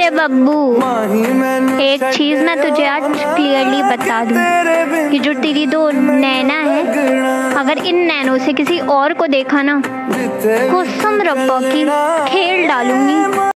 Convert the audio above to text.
मेरे बब्बू, एक चीज मैं तुझे आज क्लियरली बता दूं कि जो तेरी दो नैना है, अगर इन नैनों से किसी और को देखा ना, कसम रब्बा की खेल डालूंगी।